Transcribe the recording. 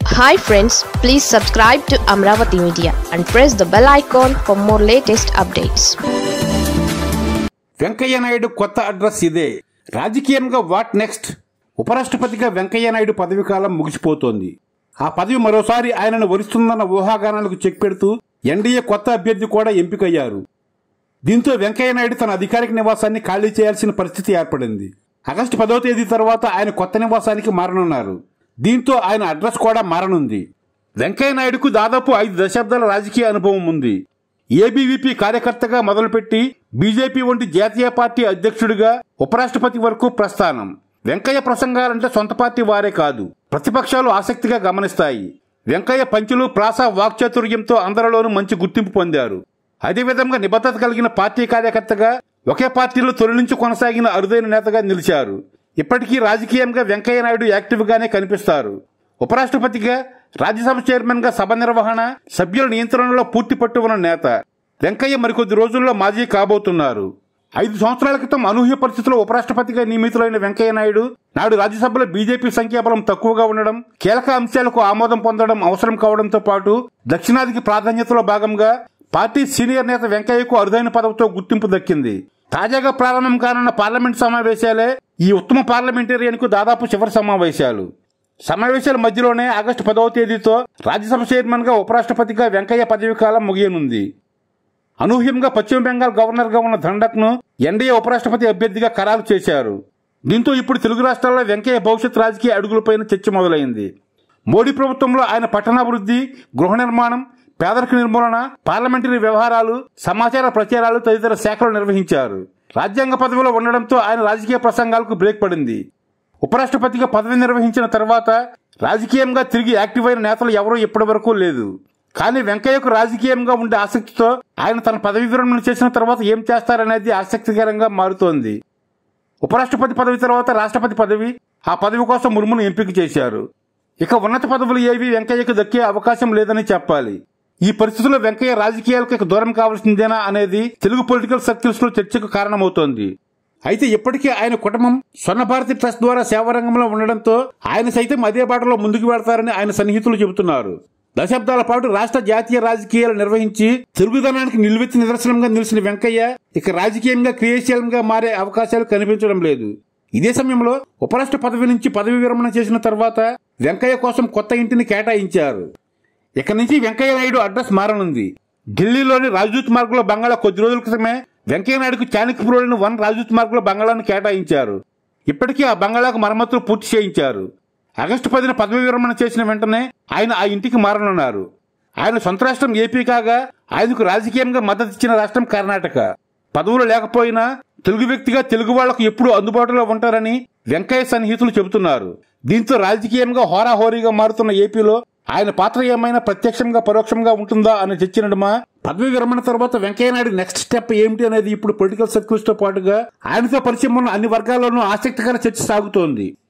Hi friends, please subscribe to Amaravathi Media and press the bell icon for more latest updates. Venkaiah Naidu కొత్త address ఇదే. రాజకీయంగా what next? ఉపరాష్ట్రపతిగా వెంకయ్య నాయుడు పదవి కాలం ముగిసిపోతోంది. ఆ పదవి మరోసారి ఆయనను వరిస్తుందన్న ఊహాగానాలకు చెక్ పెడుతూ ఎన్డీఏ కొత్త అభ్యర్థి కూడా ఎంపికయ్యారు. దీంతో వెంకయ్య నాయుడు తన అధికారిక నివాసాన్ని ఖాళీ చేయాల్సిన పరిస్థితి ఏర్పడింది. ఆగస్టు 10వ తేదీ తర్వాత ఆయన కొత్త నివాసానికి మారనున్నారు. దీంతో ఆయన అడ్రస్ కూడా మారనుంది. వెంకయ్య నాయుడుకు దాదాపు 5 దశాబ్దాల రాజకీయ అనుభవం ఉంది. ఏబీవీపీ కార్యకర్తగా మొదలుపెట్టి బీజేపీ వంటి జాతీయ పార్టీ అధ్యక్షుడిగా ఉపరాష్ట్రపతి వరకు ప్రస్థానం. వెంకయ్య ప్రసంగాలంటే సొంత పార్టీ వారే కాదు, ప్రతిపక్షాలు ఆసక్తిగా గమనిస్తాయి. వెంకయ్య పంచులు, ప్రాస, వాక్చాతుర్యంతో అందరిలోనూ మంచి గుర్తింపు పొందారు. అదేవిధంగా నిబద్ధత కలిగిన పార్టీ కార్యకర్తగా ఒకే పార్టీలో తొలి నుంచి కొనసాగిన అరుదైన నేతగా నిలిచారు. ఇప్పటికీ రాజకీయంగా వెంకయ్య నాయుడు యాక్టివ్ గానే కనిపిస్తారు. ఉపరాష్ట్రపతిగా, రాజ్యసభ చైర్మన్ గా సభ నిర్వహణ, సభ్యుల నియంత్రణలో పూర్తి పట్టు ఉన్న నేత. వెంకయ్య మరికొద్ది రోజుల్లో మాజీ కాబోతున్నారు. 5 సంవత్సరాల క్రితం అనూహ్య పరిస్థితుల్లో ఉపరాష్ట్రపతిగా నియమితులైన వెంకయ్య నాయుడు నాడు రాజ్యసభలో బీజేపీ సంఖ్యాబలం తక్కువగా ఉండడం, కీలక అంశాలకు ఆమోదం పొందడం అవసరం కావడంతో పాటు దక్షిణాదికి ప్రాధాన్యతలో భాగంగా పార్టీ సీనియర్ నేత వెంకయ్యకు అరుదైన పదవితో గుర్తింపు దక్కింది. తాజాగా ప్రారంభం కానున్న పార్లమెంట్ సమావేశాలే ఈ ఉత్తమ పార్లమెంటేరియన్ కు దాదాపు చివరి సమావేశాలు. సమావేశాల మధ్యలోనే ఆగస్టు 10వ తేదీతో రాజ్యసభ చైర్మన్ గా, ఉపరాష్ట్రపతిగా వెంకయ్య పదవి కాలం ముగియనుంది. అనూహ్యంగా పశ్చిమ బెంగాల్ గవర్నర్ గా ఉన్న దండక్ ను ఎన్డీఏ ఉపరాష్ట్రపతి అభ్యర్థిగా ఖరారు చేశారు. దీంతో ఇప్పుడు తెలుగు రాష్ట్రాల్లో వెంకయ్య భవిష్యత్ రాజకీయ అడుగులపైన చర్చ మొదలైంది. మోడీ ప్రభుత్వంలో ఆయన పట్టణాభివృద్ధి, గృహ నిర్మాణం, పేదరిక నిర్మూలన, పార్లమెంటరీ వ్యవహారాలు, సమాచార ప్రచారాలు తదితర శాఖలు నిర్వహించారు. రాజ్యాంగ పదవిలో ఉండడంతో ఆయన రాజకీయ ప్రసంగాలకు బ్రేక్ పడింది. ఉపరాష్ట్రపతిగా పదవి నిర్వహించిన తర్వాత రాజకీయంగా తిరిగి యాక్టివ్ అయిన నేతలు ఎవరూ ఇప్పటి వరకు లేదు. కానీ వెంకయ్యకు రాజకీయంగా ఉండే ఆసక్తితో ఆయన తన పదవి విరమణ చేసిన తర్వాత ఏం చేస్తారనేది ఆసక్తికరంగా మారుతోంది. ఉపరాష్ట్రపతి పదవి తర్వాత రాష్ట్రపతి పదవి, ఆ పదవి కోసం ముర్మును ఎంపిక చేశారు. ఇక ఉన్నత పదవులు ఏవి వెంకయ్యకు దక్కే అవకాశం లేదని చెప్పాలి. ఈ పరిస్థితుల్లో వెంకయ్య రాజకీయాలకు దూరం కావాల్సిందేనా అనేది తెలుగు పొలిటికల్ సర్కిల్స్ లో చర్చకు కారణమవుతోంది. అయితే ఇప్పటికే ఆయన కుటుంబం స్వర్ణభారతి ట్రస్ట్ ద్వారా సేవారంగంలో ఉండడంతో ఆయన సైతం అదే బాటలో ముందుకు వెళ్తారని ఆయన సన్నిహితులు చెబుతున్నారు. దశాబ్దాల పాటు రాష్ట్ర, జాతీయ రాజకీయాలు నిర్వహించి తెలుగుదనానికి నిలువెత్తి నిదర్శనంగా నిలిచిన వెంకయ్య ఇక రాజకీయంగా క్రియాశీలంగా మారే అవకాశాలు కనిపించడం లేదు. ఇదే సమయంలో ఉపరాష్ట్ర పదవి నుంచి పదవి విరమణ చేసిన తర్వాత వెంకయ్య కోసం కొత్త ఇంటిని కేటాయించారు. ఇక నుంచి వెంకయ్య నాయుడు అడ్రస్ మారనుంది. ఢిల్లీలోని రాజ్దూత్ మార్గంలో బంగాళా కొద్ది రోజుల క్రితమే వెంకయ్య నాయుడుకు చాణక్యపురంలోని 1 రాజ్దూత్ మార్గంలో బంగాళాను కేటాయించారు. ఇప్పటికీ ఆ బంగాళాకు మరమ్మతులు పూర్తి చేయించారు. ఆగస్టు 10న పదవి విరమణ చేసిన వెంటనే ఆయన ఆ ఇంటికి మారనున్నారు. ఆయన సొంత రాష్ట్రం ఏపీ కాగా ఆయనకు రాజకీయంగా మద్దతు ఇచ్చిన రాష్ట్రం కర్ణాటక. పదవులు లేకపోయినా తెలుగు వ్యక్తిగా తెలుగు వాళ్లకు ఎప్పుడూ అందుబాటులో ఉంటారని వెంకయ్య సన్నిహితులు చెబుతున్నారు. దీంతో రాజకీయంగా హోరాహోరీగా మారుతున్న ఏపీలో ఆయన పాత్ర ఏమైనా ప్రత్యక్షంగా, పరోక్షంగా ఉంటుందా అని చర్చ నడుమ పదవి విరమణ తర్వాత వెంకయ్య నాయుడు నెక్స్ట్ స్టెప్ ఏమిటి అనేది ఇప్పుడు పొలిటికల్ సర్కిల్స్ తో పాటుగా ఆయనతో పరిచయం ఉన్న అన్ని వర్గాల్లోనూ ఆసక్తికర చర్చ సాగుతోంది.